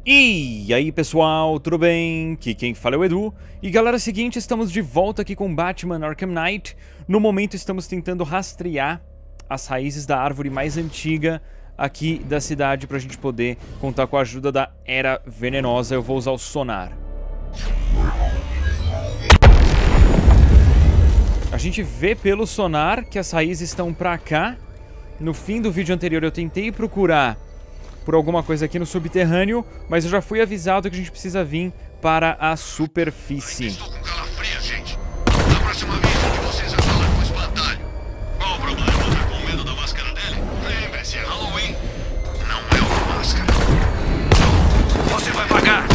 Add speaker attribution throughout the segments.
Speaker 1: E aí pessoal, tudo bem? Aqui quem fala é o Edu. E galera, é o seguinte, estamos de volta aqui com Batman Arkham Knight. No momento estamos tentando rastrear as raízes da árvore mais antiga aqui da cidade pra gente poder contar com a ajuda da Era Venenosa. Eu vou usar o sonar. A gente vê pelo sonar que as raízes estão pra cá. No fim do vídeo anterior eu tentei procurar por alguma coisa aqui no subterrâneo, mas eu já fui avisado que a gente precisa vir para a superfície.
Speaker 2: Estou com calafria, gente. Da próxima vez que vocês falar com o espantalho. Qual o problema? Tá com medo da máscara dele? Lembre-se, é Halloween. Não é uma máscara. Você vai pagar.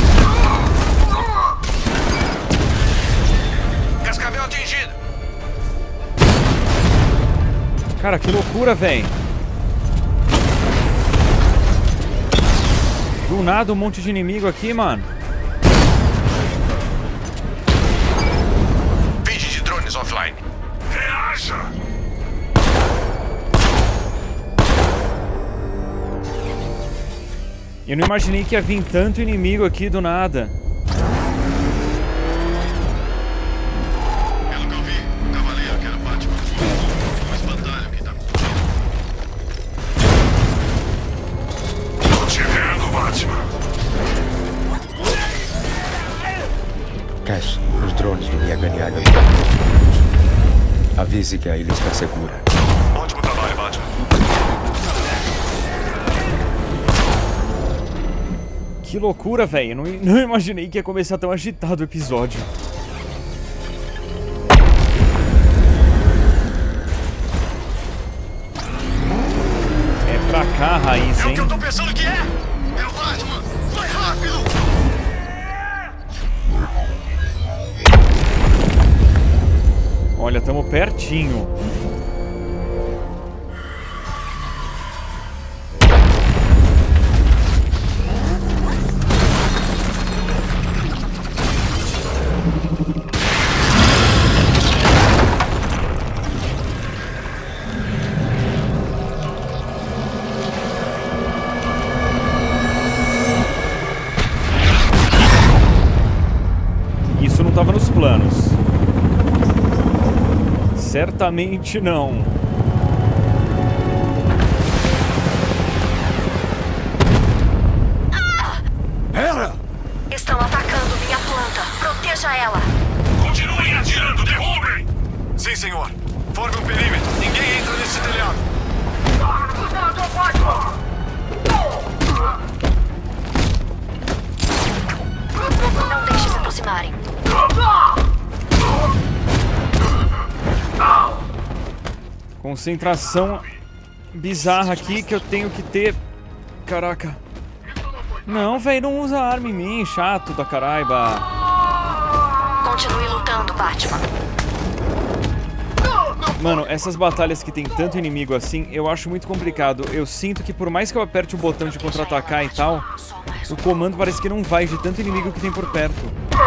Speaker 2: Cascavel atingido.
Speaker 1: Cara, que loucura, velho. Do nada um monte de inimigo aqui, mano.
Speaker 2: Vídeo de drones offline. Reaja!
Speaker 1: Eu não imaginei que ia vir tanto inimigo aqui do nada.
Speaker 2: Pelo que eu vi, o cavaleiro que era Batman. O espantalho que tá com Tô te vendo, Batman.
Speaker 3: Cash, os drones do Yaganiaga. Avise que a ilha está segura.
Speaker 2: Ótimo trabalho, Batman.
Speaker 1: Que loucura, velho. Não imaginei que ia começar tão agitado o episódio. É pra cá a raiz,
Speaker 2: É o
Speaker 1: hein?
Speaker 2: que eu tô pensando que é! É o Batman! Vai rápido!
Speaker 1: Olha, tamo pertinho. Isso não tava nos planos. Certamente não.
Speaker 3: Era!
Speaker 4: Estão atacando minha planta. Proteja ela.
Speaker 2: Continuem atirando! Derrubem! Sim, senhor. Forme um perímetro. Ninguém entra nesse telhado.
Speaker 4: Não deixe se aproximarem.
Speaker 1: Concentração bizarra aqui que eu tenho que ter. Caraca. Não, velho, não usa arma em mim, chato da caraiba.
Speaker 4: Continue lutando, Batman.
Speaker 1: Mano, essas batalhas que tem tanto inimigo assim, eu acho muito complicado. Eu sinto que por mais que eu aperte o botão de contra-atacar e tal, o comando parece que não vai de tanto inimigo que tem por perto.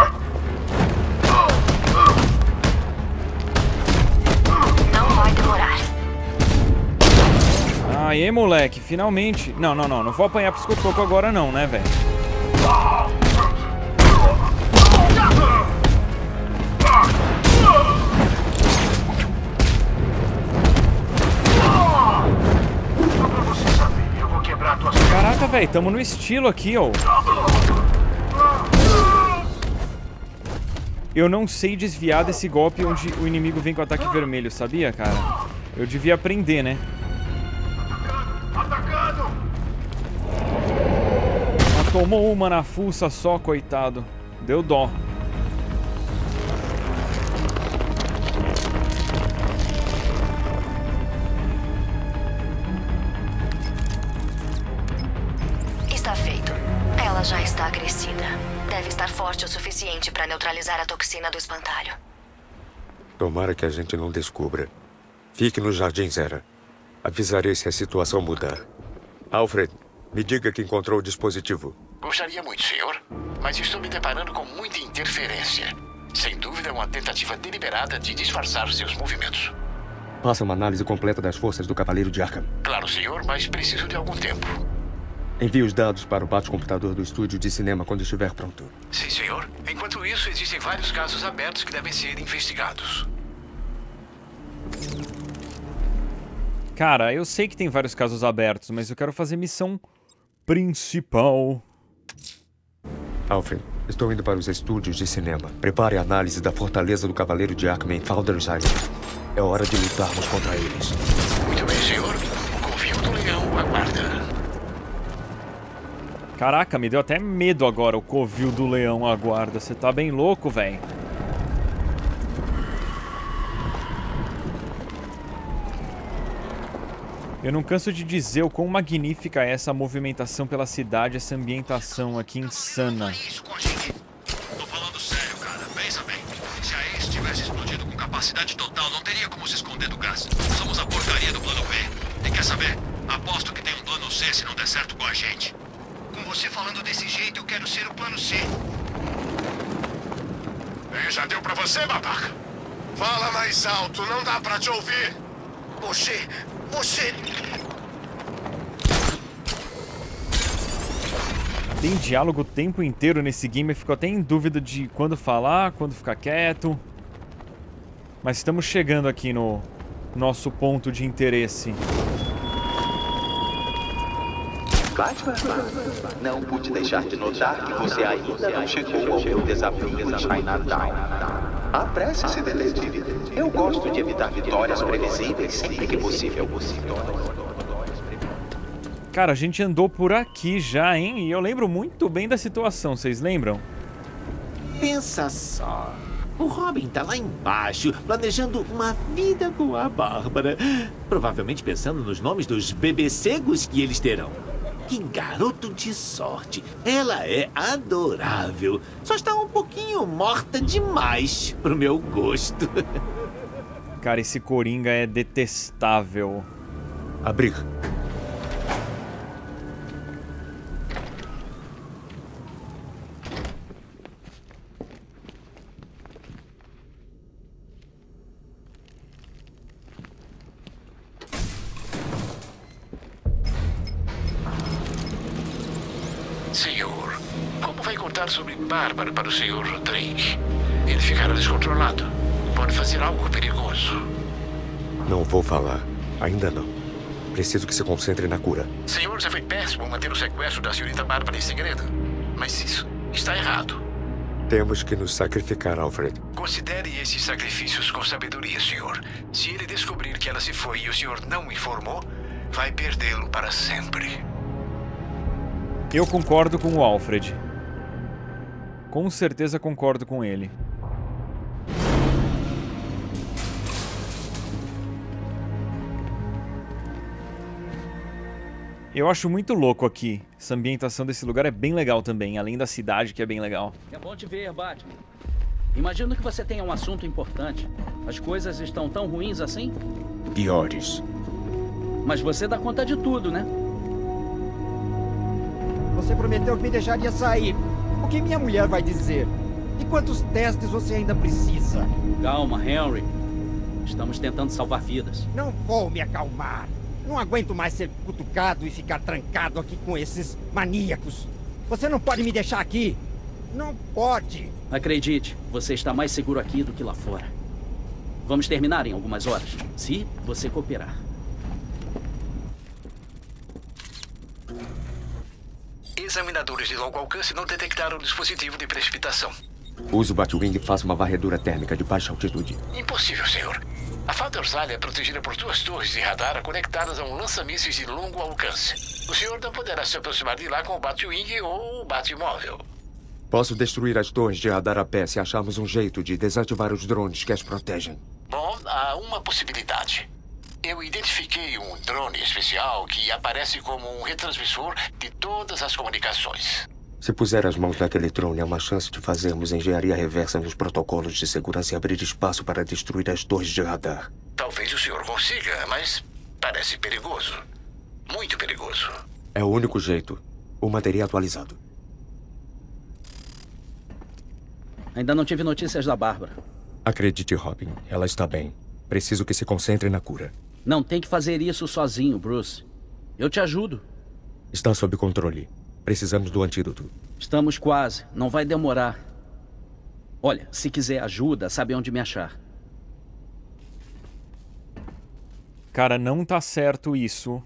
Speaker 4: Não vai demorar.
Speaker 1: Aê, moleque, finalmente. Não vou apanhar pro escotoco agora não, né, velho? Caraca, velho, tamo no estilo aqui, ó. Eu não sei desviar desse golpe onde o inimigo vem com ataque vermelho, sabia, cara? Eu devia aprender, né? Ah, tomou uma na fuça só, coitado. Deu dó.
Speaker 4: Está feito. Ela já está crescida. Deve estar forte o suficiente para neutralizar a toxina do espantalho.
Speaker 3: Tomara que a gente não descubra. Fique no Jardim Zera. Avisarei se a situação mudar. Alfred, me diga que encontrou o dispositivo.
Speaker 5: Gostaria muito, senhor, mas estou me deparando com muita interferência. Sem dúvida, uma tentativa deliberada de disfarçar seus movimentos.
Speaker 3: Faça uma análise completa das forças do Cavaleiro de Arkham.
Speaker 5: Claro, senhor, mas preciso de algum tempo.
Speaker 3: Envie os dados para o bate-computador do estúdio de cinema quando estiver pronto.
Speaker 5: Sim, senhor. Enquanto isso, existem vários casos abertos que devem ser investigados.
Speaker 1: Cara, eu sei que tem vários casos abertos, mas eu quero fazer missão principal.
Speaker 3: Alfred, estou indo para os estúdios de cinema. Prepare a análise da fortaleza do Cavaleiro de Arkham em Founders Island. É hora de lutarmos contra eles.
Speaker 5: Muito bem, senhor. O covil do leão aguarda.
Speaker 1: Caraca, me deu até medo agora o covil do leão aguarda. Você tá bem louco, velho. Eu não canso de dizer o quão magnífica é essa movimentação pela cidade, essa ambientação aqui insana.
Speaker 2: Tô falando sério, cara. Pensa bem. Se a Ace tivesse explodido com capacidade total, não teria como se esconder do gás. Somos a porcaria do plano B. E quer saber? Aposto que tem um plano C se não der certo com a gente. Com você falando desse jeito, eu quero ser o plano C. E já deu pra você, babaca? Fala mais alto, não dá pra te ouvir. Você...
Speaker 1: Tem diálogo o tempo inteiro nesse game, eu fico até em dúvida de quando falar, quando ficar quieto. Mas estamos chegando aqui no nosso ponto de interesse.
Speaker 6: Batman, não pude deixar de notar que você ainda não chegou ao meu desafio em Chinatown. Apresse-se, detetive. Eu gosto de evitar vitórias previsíveis sempre que possível.
Speaker 1: Cara, a gente andou por aqui já, hein? E eu lembro muito bem da situação, vocês lembram?
Speaker 7: Pensa só. O Robin tá lá embaixo, planejando uma vida com a Bárbara. Provavelmente pensando nos nomes dos bebecegos que eles terão. Que garoto de sorte. Ela é adorável. Só está um pouquinho morta demais pro meu gosto.
Speaker 1: Cara, esse Coringa é detestável.
Speaker 3: Abrir.
Speaker 5: Senhor, como vai contar sobre Bárbara para o senhor Drake? Ele ficará descontrolado. Pode fazer algo perigoso.
Speaker 3: Não vou falar. Ainda não. Preciso que se concentre na cura.
Speaker 5: Senhor, já foi péssimo manter o sequestro da senhorita Bárbara em segredo. Mas isso está errado.
Speaker 3: Temos que nos sacrificar, Alfred.
Speaker 5: Considere esses sacrifícios com sabedoria, senhor. Se ele descobrir que ela se foi e o senhor não informou, vai perdê-lo para sempre.
Speaker 1: Eu concordo com o Alfred. Com certeza concordo com ele. Eu acho muito louco aqui. Essa ambientação desse lugar é bem legal também, além da cidade, que é bem legal.
Speaker 8: É bom te ver, Batman. Imagino que você tenha um assunto importante. As coisas estão tão ruins assim?
Speaker 3: Piores.
Speaker 8: Mas você dá conta de tudo, né?
Speaker 9: Você prometeu que me deixaria sair. O que minha mulher vai dizer? E quantos testes você ainda precisa?
Speaker 8: Calma, Henry. Estamos tentando salvar vidas.
Speaker 9: Não vou me acalmar. Não aguento mais ser cutucado e ficar trancado aqui com esses maníacos. Você não pode me deixar aqui. Não pode.
Speaker 8: Acredite, você está mais seguro aqui do que lá fora. Vamos terminar em algumas horas, se você cooperar.
Speaker 5: Examinadores de longo alcance não detectaram o dispositivo de precipitação.
Speaker 3: Use o Batwing e faça uma varredura térmica de baixa altitude.
Speaker 5: Impossível, senhor. A Founders Island é protegida por 2 torres de radar conectadas a um lança-mísseis de longo alcance. O senhor não poderá se aproximar de lá com o Batwing ou o Batmóvel.
Speaker 3: Posso destruir as torres de radar a pé se acharmos um jeito de desativar os drones que as protegem.
Speaker 5: Bom, há uma possibilidade. Eu identifiquei um drone especial que aparece como um retransmissor de todas as comunicações.
Speaker 3: Se puser as mãos naquele drone, há uma chance de fazermos engenharia reversa nos protocolos de segurança e abrir espaço para destruir as torres de radar.
Speaker 5: Talvez o senhor consiga, mas parece perigoso. Muito perigoso.
Speaker 3: É o único jeito. O material atualizado.
Speaker 8: Ainda não tive notícias da Bárbara.
Speaker 3: Acredite, Robin. Ela está bem. Preciso que se concentre na cura.
Speaker 8: Não tem que fazer isso sozinho, Bruce. Eu te ajudo.
Speaker 3: Está sob controle. Precisamos do antídoto.
Speaker 8: Estamos quase. Não vai demorar. Olha, se quiser ajuda, sabe onde me achar.
Speaker 1: Cara, não tá certo isso.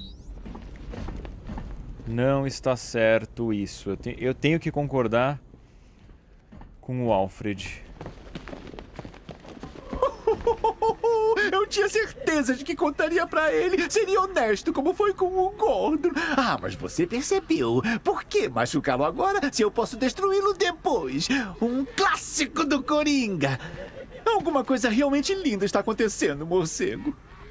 Speaker 1: Não está certo isso. Eu tenho que concordar com o Alfred.
Speaker 7: Eu tinha certeza de que contaria pra ele. Seria honesto, como foi com o Gordon. Ah, mas você percebeu. Por que machucá-lo agora se eu posso destruí-lo depois? Um clássico do Coringa. Alguma coisa realmente linda está acontecendo, morcego.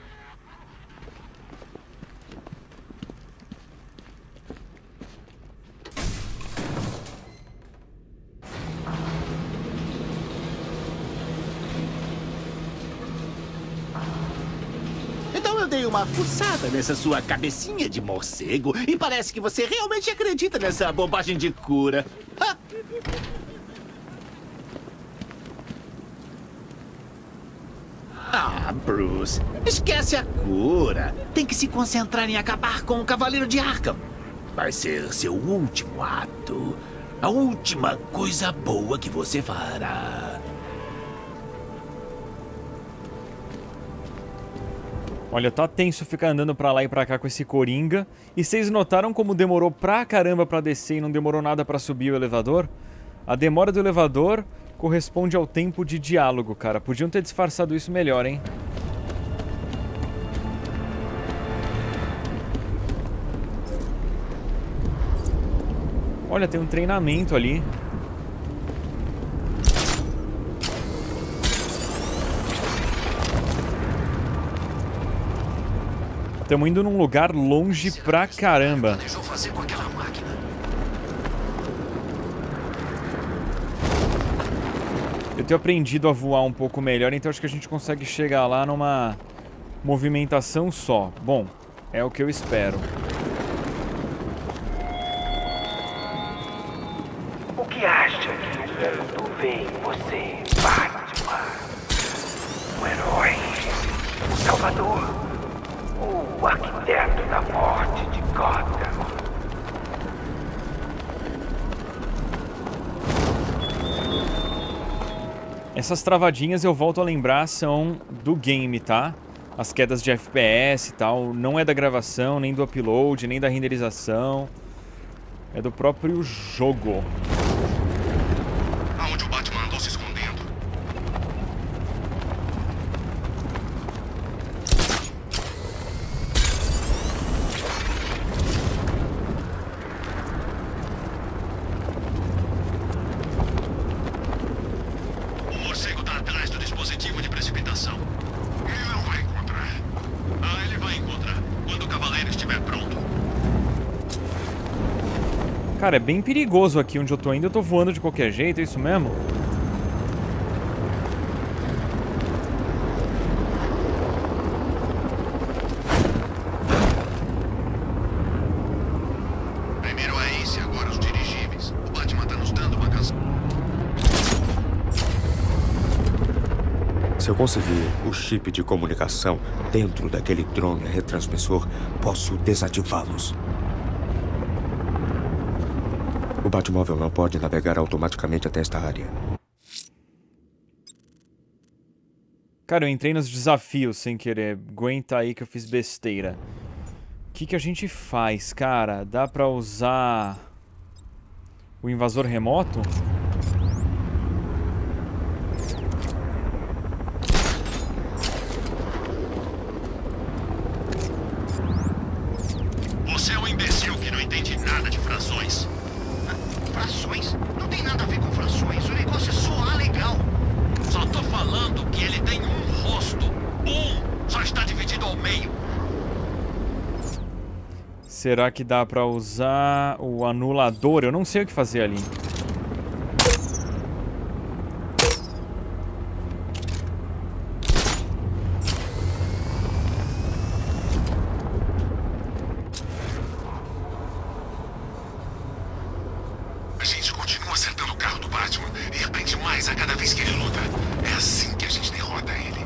Speaker 7: Eu dei uma fuçada nessa sua cabecinha de morcego e parece que você realmente acredita nessa bobagem de cura. Ah, Bruce, esquece a cura. Tem que se concentrar em acabar com o Cavaleiro de Arkham. Vai ser seu último ato. A última coisa boa que você fará.
Speaker 1: Olha, tá tenso ficar andando pra lá e pra cá com esse Coringa. E vocês notaram como demorou pra caramba pra descer e não demorou nada pra subir o elevador? A demora do elevador corresponde ao tempo de diálogo, cara. Podiam ter disfarçado isso melhor, hein? Olha, tem um treinamento ali. Estamos indo num lugar longe pra caramba. Eu tenho aprendido a voar um pouco melhor, então acho que a gente consegue chegar lá numa movimentação só. Bom, é o que eu espero.
Speaker 10: O que acha que o mundo vê em você, Batman? O herói, o salvador. O arquiteto da morte de Gotham.
Speaker 1: Essas travadinhas eu volto a lembrar são do game, tá? As quedas de FPS e tal, não é da gravação, nem do upload, nem da renderização. É do próprio jogo.
Speaker 2: Aonde o Batman andou se escondendo?
Speaker 1: Cara, é bem perigoso aqui onde eu tô indo. Eu tô voando de qualquer jeito, é isso mesmo?
Speaker 2: Primeiro a Ace, agora os dirigíveis. O Batman tá nos dando uma canção.
Speaker 3: Se eu conseguir o chip de comunicação dentro daquele drone retransmissor, posso desativá-los. O Batmóvel não pode navegar automaticamente até esta área.
Speaker 1: Cara, eu entrei nos desafios sem querer. Aguenta aí que eu fiz besteira. O que a gente faz, cara? Dá pra usar o invasor remoto?
Speaker 2: Você é um imbecil que não entende nada de frações. Frações? Não tem nada a ver com frações. O negócio é soar legal. Só tô falando que ele tem um rosto. Só está dividido ao meio.
Speaker 1: Será que dá pra usar o anulador? Eu não sei o que fazer ali.
Speaker 2: A gente continua acertando o carro do Batman e aprende mais a cada vez que ele luta. É assim que a gente derrota ele.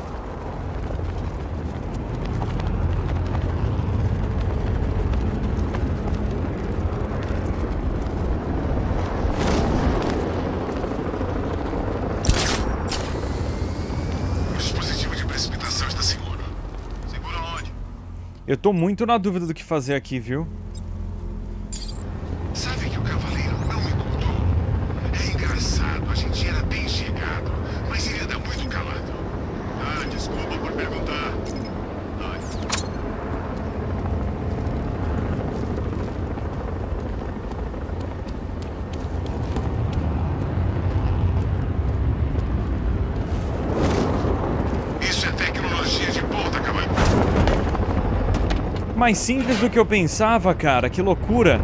Speaker 1: Eu tô muito na dúvida do que fazer aqui, viu?
Speaker 2: Sabe que o cavaleiro não me contou? É engraçado, a gente era bem chegado, mas ele anda muito calado. Ah, desculpa por perguntar. Isso é tecnologia de ponta, cavaleiro.
Speaker 1: Mais simples do que eu pensava, cara. Que loucura.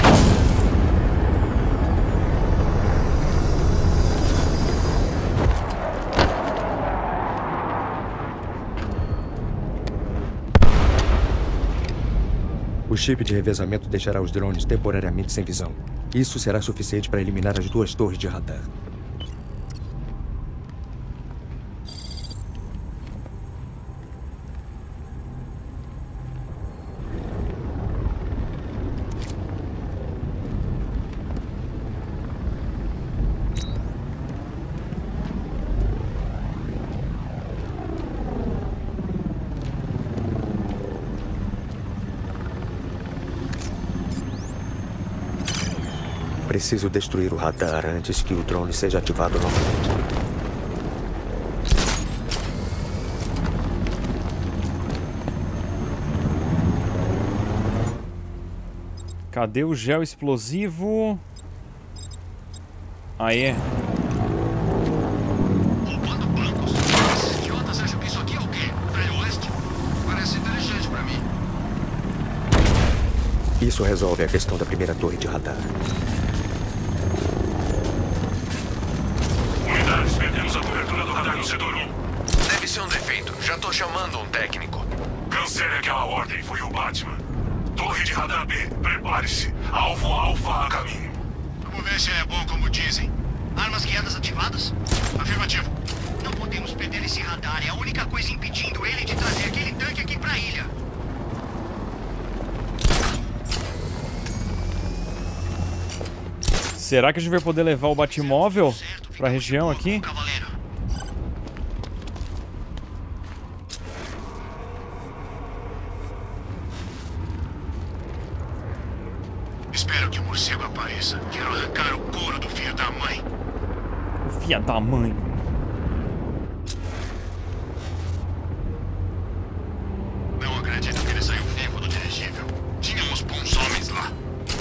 Speaker 3: O chip de revezamento deixará os drones temporariamente sem visão. Isso será suficiente para eliminar as 2 torres de radar. Preciso destruir o radar antes que o drone seja ativado novamente.
Speaker 1: Cadê o gel explosivo? Aê.
Speaker 2: Roubando bancos? Esses idiotas acham que isso aqui é o quê? Velho Oeste? Parece inteligente pra mim.
Speaker 3: Isso resolve a questão da primeira torre de radar.
Speaker 2: Unidades, perdemos a cobertura do radar no setor 1. Deve ser um defeito. Já tô chamando um técnico. Cancele aquela ordem, foi o Batman. Torre de radar B, prepare-se. Alvo Alfa a caminho. Vamos ver se é bom como dizem. Armas guiadas ativadas? Afirmativo. Não podemos perder esse radar. É a única coisa impedindo ele de trazer aquele tanque aqui pra ilha.
Speaker 1: Será que a gente vai poder levar o Batmóvel pra região aqui?
Speaker 2: Espero que o morcego apareça. Quero arrancar o couro do filho da mãe.
Speaker 1: O filho da mãe.
Speaker 2: Não acredito que ele saiu vivo do dirigível. Tínhamos bons homens lá.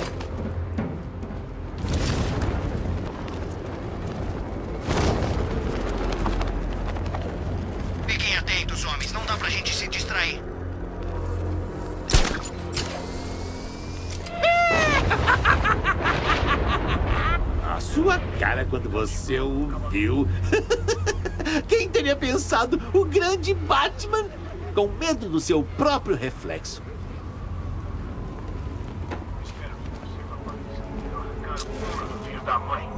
Speaker 2: Fiquem atentos, homens. Não dá pra gente se distrair.
Speaker 7: A sua cara quando você o viu. Quem teria pensado o grande Batman com medo do seu próprio reflexo?
Speaker 2: Espero que você vá aparecer e arrancar o couro do filho da mãe.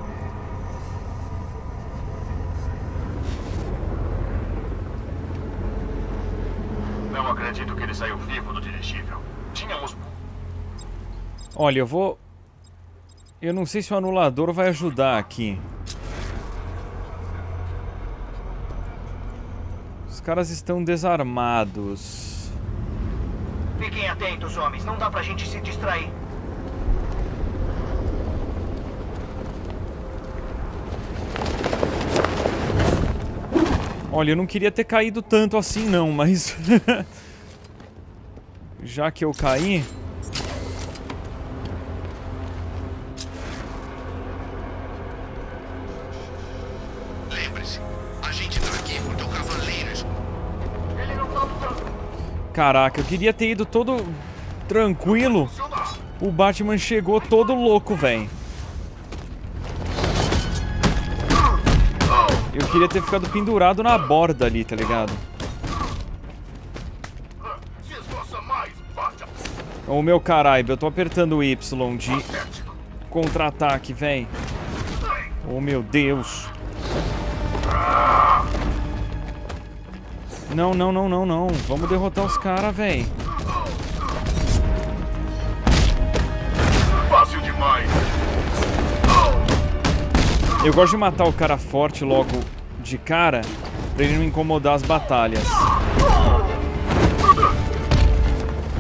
Speaker 2: Não acredito que ele saiu vivo do dirigível. Tínhamos...
Speaker 1: Olha, eu não sei se o anulador vai ajudar aqui. Os caras estão desarmados.
Speaker 2: Fiquem atentos, homens. Não dá pra gente se distrair.
Speaker 1: Olha, eu não queria ter caído tanto assim não, mas... já que eu caí...
Speaker 2: Lembre-se, a gente tá aqui porque o cavaleiro... Ele não tá lutando.
Speaker 1: Caraca, eu queria ter ido todo tranquilo. O Batman chegou todo louco, velho. Eu queria ter ficado pendurado na borda ali, tá ligado? Ô meu caralho, eu tô apertando o Y de contra-ataque, velho. Oh meu Deus. Não, não, não, não, não. Vamos derrotar os caras, velho.
Speaker 2: Fácil demais.
Speaker 1: Eu gosto de matar o cara forte logo de cara, pra ele não incomodar as batalhas.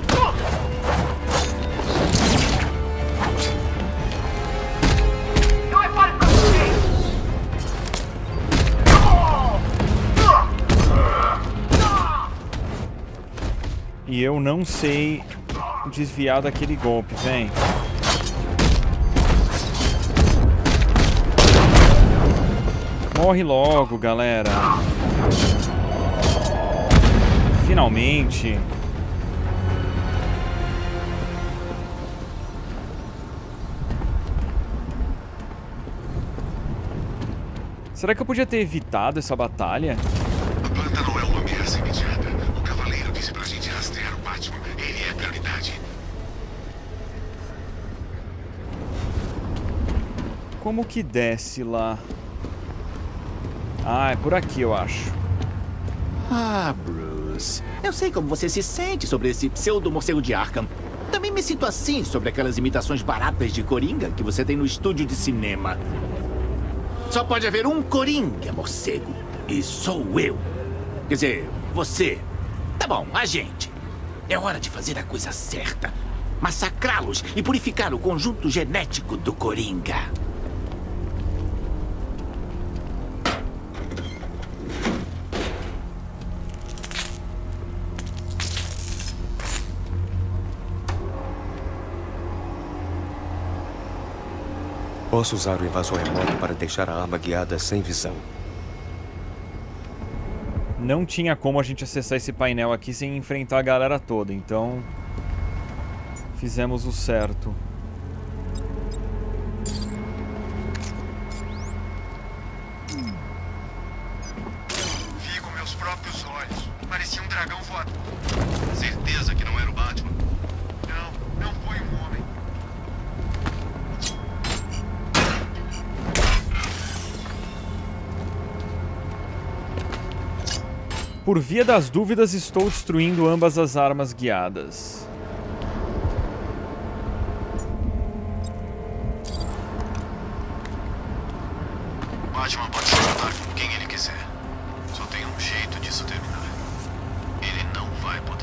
Speaker 1: E eu não sei desviar daquele golpe, vem. Morre logo, galera. Finalmente. Será que eu podia ter evitado essa batalha?
Speaker 2: A planta não é uma ameaça imediata. O cavaleiro disse pra gente rastrear o Batman. Ele é prioridade.
Speaker 1: Como que desce lá? Ah, é por aqui, eu acho.
Speaker 7: Ah, Bruce. Eu sei como você se sente sobre esse pseudo-morcego de Arkham. Também me sinto assim sobre aquelas imitações baratas de Coringa que você tem no estúdio de cinema. Só pode haver um Coringa, morcego. E sou eu. Quer dizer, você. Tá bom, a gente. É hora de fazer a coisa certa. Massacrá-los e purificar o conjunto genético do Coringa.
Speaker 3: Posso usar o invasor remoto para deixar a arma guiada sem visão.
Speaker 1: Não tinha como a gente acessar esse painel aqui sem enfrentar a galera toda, então fizemos o certo.
Speaker 2: Vi com meus próprios olhos. Parecia um dragão voador. Certeza que não era o Batman. Não foi um homem.
Speaker 1: Por via das dúvidas, estou destruindo ambas as armas guiadas.
Speaker 2: Batman pode se matar com quem ele quiser. Só tem um jeito disso terminar. Ele não vai poder.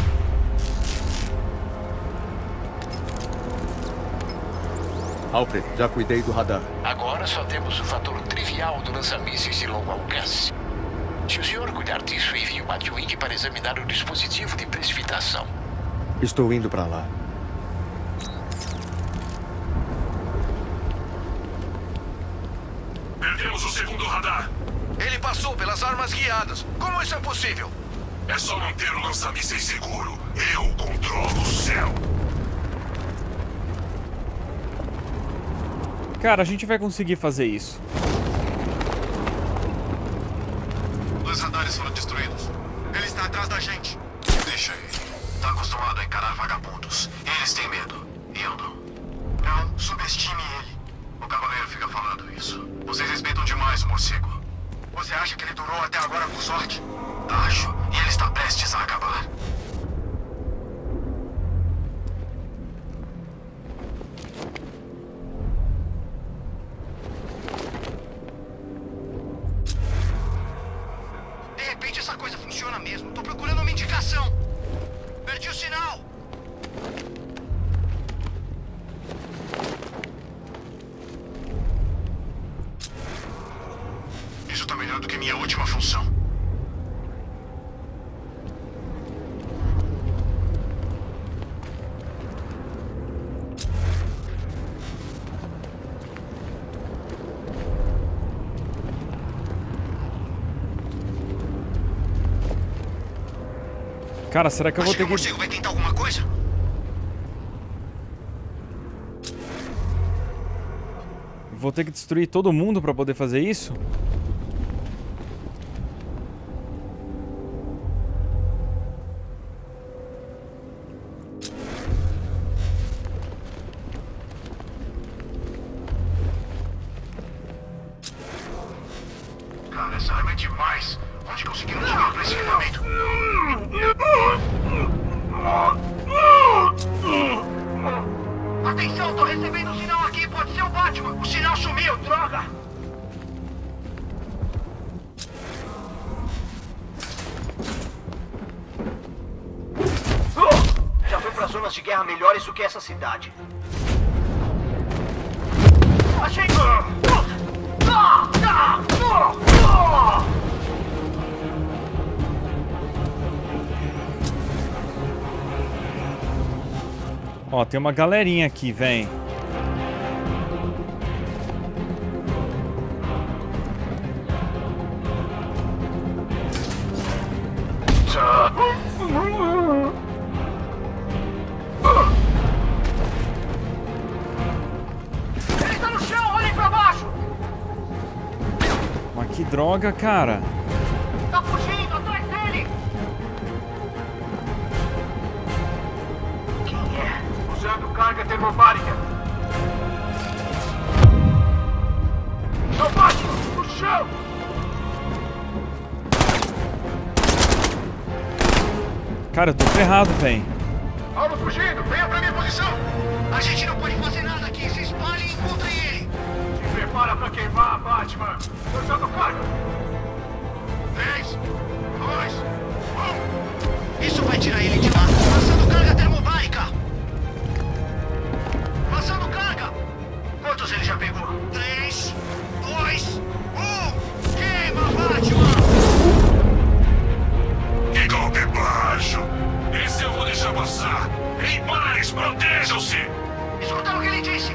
Speaker 3: Alfred, já cuidei do radar.
Speaker 5: Agora só temos o fator trivial do lança-mísseis de longo alcance. Se o senhor cuidar disso, envie o Batwing para examinar o dispositivo de precipitação.
Speaker 3: Estou indo para lá.
Speaker 2: Perdemos o segundo radar. Ele passou pelas armas guiadas. Como isso é possível? É só manter o lança-mísseis seguro. Eu controlo o céu.
Speaker 1: Cara, a gente vai conseguir fazer isso.
Speaker 2: Os radares foram destruídos. Ele está atrás da gente. Deixa ele. Tá acostumado a encarar vagabundos. Eles têm medo. E eu não. Não subestime ele. O cavaleiro fica falando isso. Vocês respeitam demais o morcego. Você acha que ele durou até agora por sorte? Acho. E ele está prestes a acabar. De repente essa coisa funciona mesmo. Tô procurando uma indicação. Perdi o sinal. Isso tá melhor do que minha última função.
Speaker 1: Cara, será que eu vou ter que...
Speaker 2: O morcego vai tentar alguma coisa?
Speaker 1: Vou ter que destruir todo mundo pra poder fazer isso?
Speaker 2: Cara, essa arma é demais. Onde conseguiram chegar pra esse equipamento? Atenção, tô recebendo um sinal aqui. Pode ser o Batman. O sinal sumiu, droga! Já foi pra zonas de guerra melhores do que essa cidade. Achei!
Speaker 1: Ó, tem uma galerinha aqui, vem.
Speaker 10: Ele tá no chão, olhem pra baixo!
Speaker 1: Mas que droga, cara.
Speaker 10: Tá fugindo, atrás dele! Quem é? Usando carga termobárica. Não bate! No chão!
Speaker 1: Cara, eu tô ferrado, velho.
Speaker 10: Alvo fugindo! Venha pra minha posição! A gente não pode fazer nada aqui! Se espalhem e encontrem ele! Se prepara pra queimar, Batman! Usando carga! 3, 2, 1...
Speaker 2: Isso vai tirar ele de lá. Lançando carga termobárica. Lançando carga.
Speaker 10: Quantos ele já pegou?
Speaker 2: 3, 2, 1. Queima, Batman!
Speaker 10: Que golpe baixo! Esse eu vou deixar passar! Em paz, protejam-se!
Speaker 2: Escutaram o que ele disse?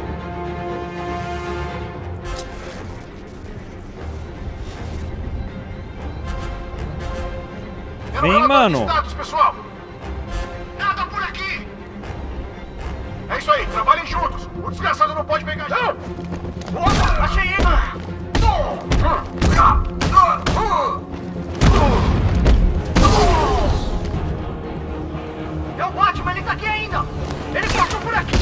Speaker 1: Vem, mano.
Speaker 10: Status, pessoal.
Speaker 2: Nada por aqui!
Speaker 10: É isso aí, trabalhem juntos! O desgraçado não pode pegar... Não! Achei ele!
Speaker 2: É o Batman, ele tá aqui ainda! Ele passou por aqui!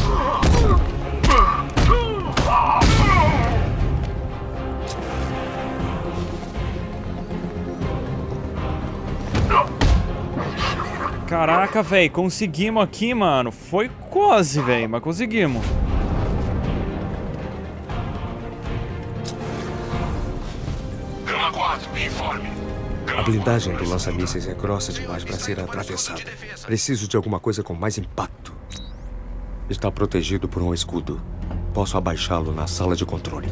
Speaker 1: Caraca, velho, conseguimos aqui, mano. Foi quase, velho, mas conseguimos.
Speaker 10: Gama 4, me informe.
Speaker 3: A blindagem do lança-mísseis é grossa demais para ser atravessada. Preciso de alguma coisa com mais impacto. Está protegido por um escudo. Posso abaixá-lo na sala de controle.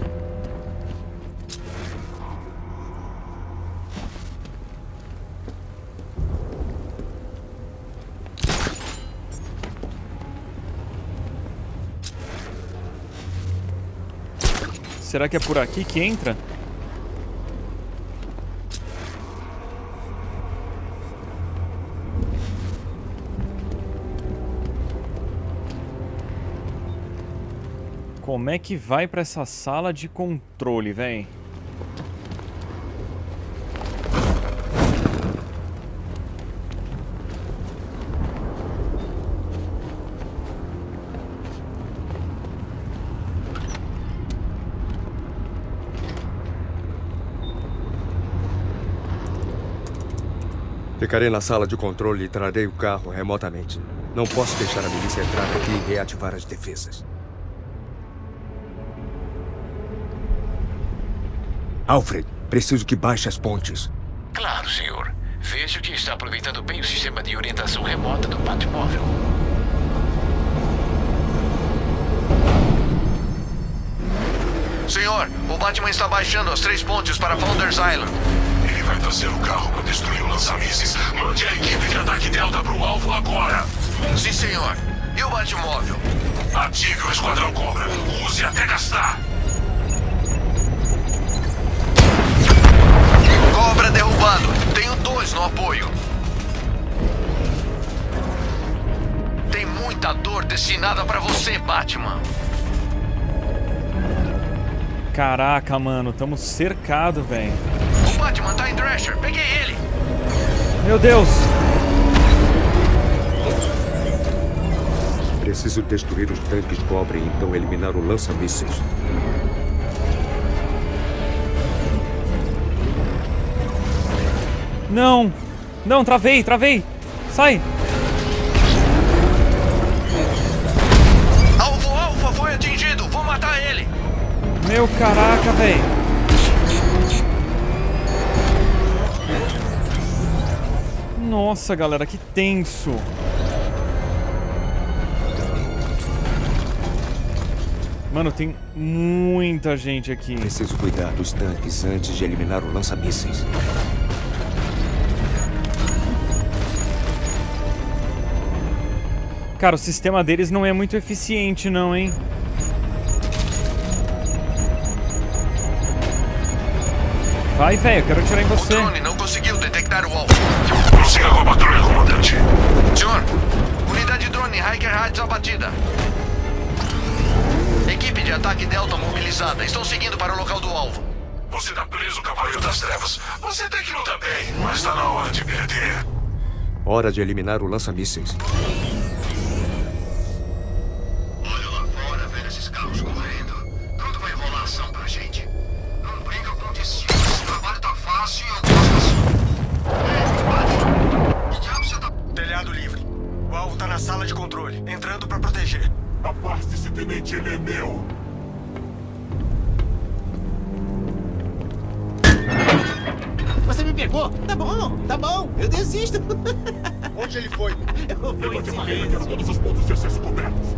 Speaker 1: Será que é por aqui que entra? Como é que vai pra essa sala de controle, véi?
Speaker 3: Ficarei na sala de controle e trarei o carro remotamente. Não posso deixar a milícia entrar aqui e reativar as defesas. Alfred, preciso que baixe as pontes.
Speaker 5: Claro, senhor. Vejo que está aproveitando bem o sistema de orientação remota do Batmóvel.
Speaker 2: Senhor, o Batman está baixando as 3 pontes para Founders Island.
Speaker 10: Ele vai trazer o carro para destruir o lança-mísseis. Mande a equipe de ataque Delta para o alvo agora.
Speaker 2: Sim, senhor. E o Batmóvel?
Speaker 10: Ative o Esquadrão Cobra. Use até gastar.
Speaker 2: Cobra derrubado. Tenho 2 no apoio. Tem muita dor destinada pra você, Batman.
Speaker 1: Caraca, mano, tamo cercado, velho.
Speaker 2: O Batman tá em Thrasher. Peguei ele.
Speaker 1: Meu Deus.
Speaker 3: Preciso destruir os tanques Cobra e então eliminar o lança-mísseis.
Speaker 1: Não. Não, travei. Sai.
Speaker 2: Alvo Alfa foi atingido. Vou matar ele.
Speaker 1: Meu caraca, velho. Nossa, galera, que tenso. Mano, tem muita gente aqui.
Speaker 3: Preciso cuidar dos tanques antes de eliminar o lança-mísseis.
Speaker 1: Cara, o sistema deles não é muito eficiente, não, hein? Vai, velho, eu quero atirar em você.
Speaker 2: O drone não conseguiu detectar o alvo. Prossiga com a patrulha, comandante. Senhor, unidade drone Hiker Heights abatida. Equipe de ataque Delta mobilizada. Estão seguindo para o local do alvo. Você tá preso, Cavaleiro das Trevas. Você tem que lutar bem, mas tá na hora de perder.
Speaker 3: Hora de eliminar o lança-mísseis.
Speaker 2: Olha lá fora, velho, esses carros correndo. Pronto, vai rolar ação pra gente. Não brinca com destino. Esse trabalho tá fácil e eu gosto assim. Que diabo você tá...
Speaker 11: Telhado livre. O alvo tá na sala de controle, entrando pra proteger.
Speaker 2: Afaste-se, tenente, ele é meu.
Speaker 7: Você me pegou? Tá bom, eu desisto.
Speaker 11: Onde ele foi?
Speaker 7: Eu vou em silêncio.
Speaker 2: Quero todos os pontos de acesso cobertos.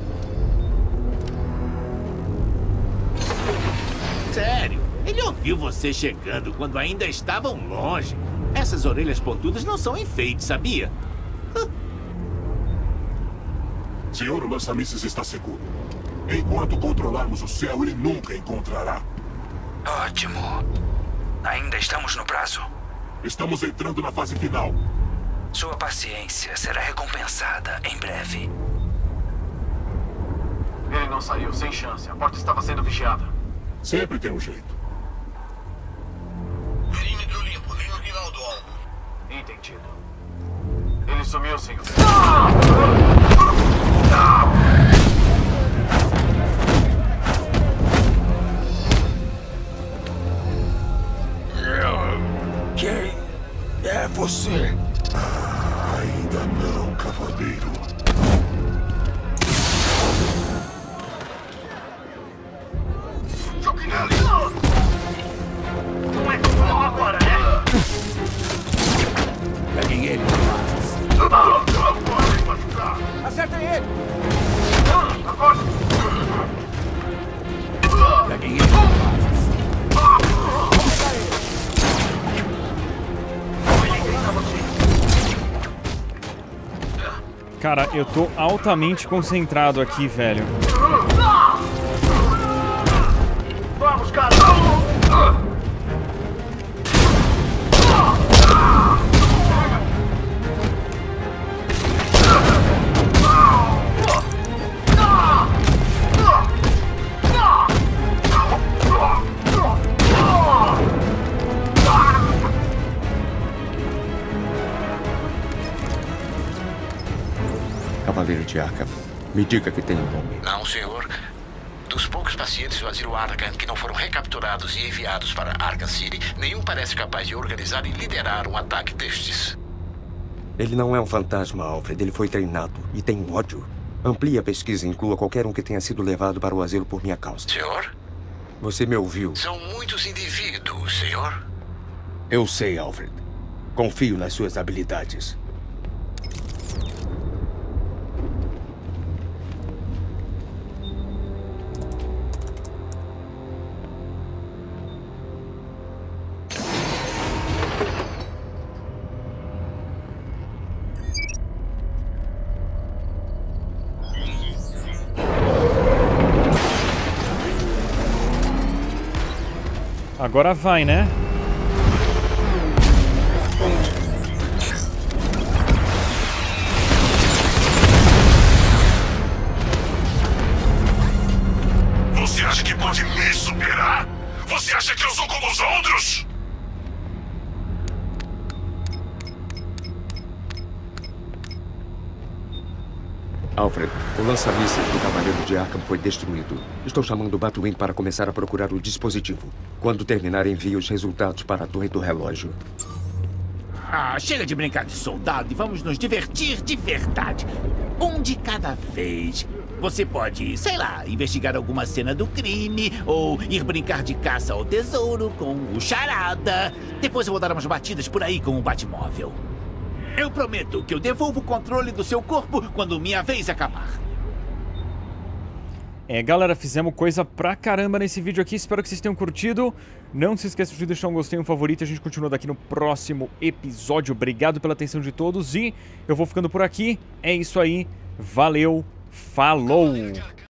Speaker 7: Sério, ele ouviu você chegando quando ainda estavam longe. Essas orelhas pontudas não são enfeites, sabia?
Speaker 2: Senhor, o lança-mísseis está seguro. Enquanto controlarmos o céu, ele nunca encontrará.
Speaker 10: Ótimo. Ainda estamos no prazo.
Speaker 2: Estamos entrando na fase final.
Speaker 10: Sua paciência será recompensada em breve.
Speaker 11: Ele não saiu, sem chance. A porta estava sendo vigiada.
Speaker 2: Sempre tem um jeito.
Speaker 11: Perímetro limpo, linha final do alvo. Entendido. Ele sumiu, senhor.
Speaker 2: Quem é você? Ainda não, cavaleiro. Choque nele!
Speaker 11: Não é tão bom agora, né?
Speaker 2: Peguem ele.
Speaker 11: Acertem ele!
Speaker 2: Peguem ele.
Speaker 1: Cara, eu tô altamente concentrado aqui, velho.
Speaker 11: Vamos, cara!
Speaker 3: Cavaleiro de Arkham, me diga que tem um nome.
Speaker 5: Não, senhor. Dos poucos pacientes do Asilo Arkham que não foram recapturados e enviados para Arkham City, nenhum parece capaz de organizar e liderar um ataque destes.
Speaker 3: Ele não é um fantasma, Alfred. Ele foi treinado e tem ódio. Amplie a pesquisa e inclua qualquer um que tenha sido levado para o asilo por minha causa.
Speaker 5: Senhor?
Speaker 3: Você me ouviu?
Speaker 5: São muitos indivíduos, senhor.
Speaker 3: Eu sei, Alfred. Confio nas suas habilidades.
Speaker 1: Agora vai, né?
Speaker 2: Você acha que pode me superar? Você acha que eu sou como os outros?
Speaker 3: Alfred, o lança-mísseis do Cavaleiro de Arkham foi destruído. Estou chamando o Batwing para começar a procurar o dispositivo. Quando terminar, envie os resultados para a torre do relógio.
Speaker 7: Ah, chega de brincar de soldado e vamos nos divertir de verdade. Um de cada vez. Você pode, sei lá, investigar alguma cena do crime ou ir brincar de caça ao tesouro com o Charada. Depois eu vou dar umas batidas por aí com o Batmóvel. Eu prometo que eu devolvo o controle do seu corpo quando minha vez acabar.
Speaker 1: É, galera, fizemos coisa pra caramba nesse vídeo aqui. Espero que vocês tenham curtido. Não se esqueça de deixar um gostei, um favorito. A gente continua daqui no próximo episódio. Obrigado pela atenção de todos e eu vou ficando por aqui. É isso aí. Valeu, falou!